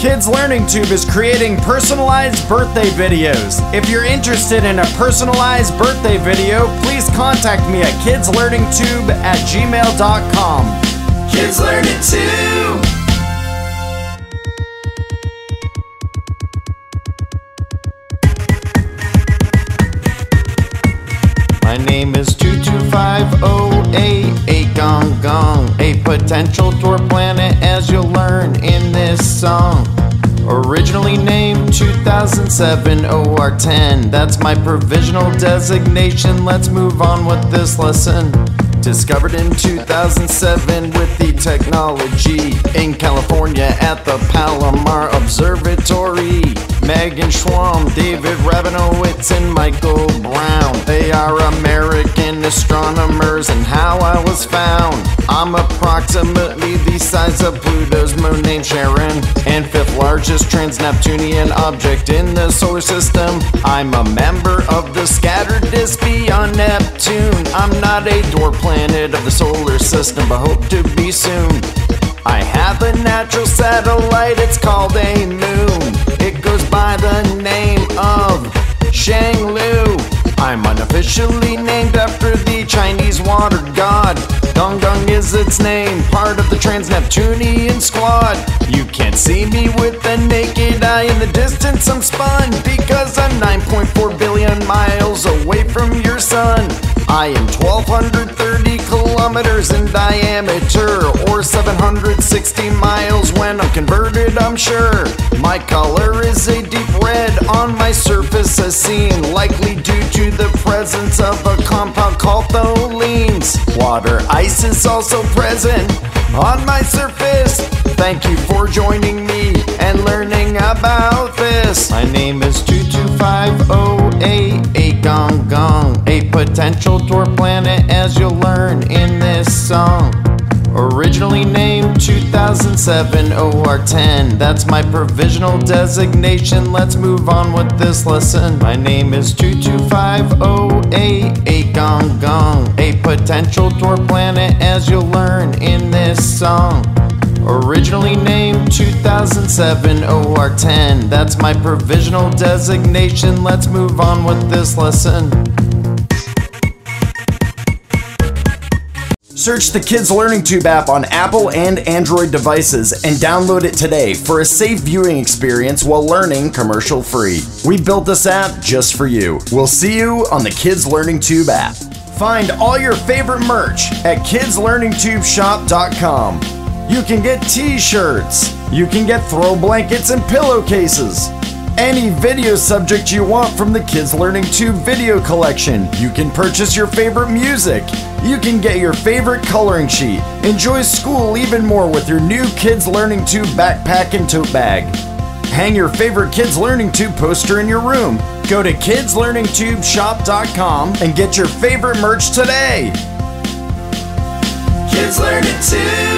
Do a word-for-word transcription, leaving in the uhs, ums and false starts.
Kids Learning Tube is creating personalized birthday videos. If you're interested in a personalized birthday video, please contact me at kidslearningtube at gmail dot com. Kids Learning Tube. My name is two two five zero eight, a gong gong, a potential tour planet as you'll learn in this song. Originally named two thousand seven O R ten, that's my provisional designation. Let's move on with this lesson. Discovered in two thousand seven with the technology in California at the Palomar Observatory. Megan Schwam, David Rabinowitz, and Michael Brown. They are American astronomers, and how I was found. I'm approximately the size of Pluto's moon named Charon, and fifth largest trans-Neptunian object in the solar system. I'm a member of the scattered disk beyond Neptune. I'm not a dwarf planet of the solar system, but hope to be soon. I have a natural satellite, it's called a moon. It goes by the name of Shanglu. I'm unofficially named after the Chinese water god. Gong Gong is its name, part of the trans-Neptunian squad. You can't see me with the naked eye, in the distance I'm spun, because I'm nine point four billion miles away from your sun. I am twelve thirty kilometers in diameter, or seven hundred sixty miles when I'm converted, I'm sure. My color is a deep red on my surface as seen, likely due to the presence of a compound called tholins. Water ice is also present on my surface. Thank you for joining me and learning about this. My name is two two five zero eight, a gong gong, a potential tour planet as you'll learn in this song. Originally named two thousand seven O R ten, that's my provisional designation. Let's move on with this lesson. My name is two two five zero eight, a gong gong, a potential tour planet as you'll learn in this song. Originally named two thousand seven O R ten, that's my provisional designation. Let's move on with this lesson. Search the Kids Learning Tube app on Apple and Android devices and download it today for a safe viewing experience while learning commercial free. We built this app just for you. We'll see you on the Kids Learning Tube app. Find all your favorite merch at kids learning tube shop dot com. You can get t-shirts, you can get throw blankets and pillowcases, any video subject you want from the Kids Learning Tube video collection. You can purchase your favorite music, you can get your favorite coloring sheet, enjoy school even more with your new Kids Learning Tube backpack and tote bag. Hang your favorite Kids Learning Tube poster in your room. Go to kids learning tube shop dot com and get your favorite merch today. Kids Learning Tube.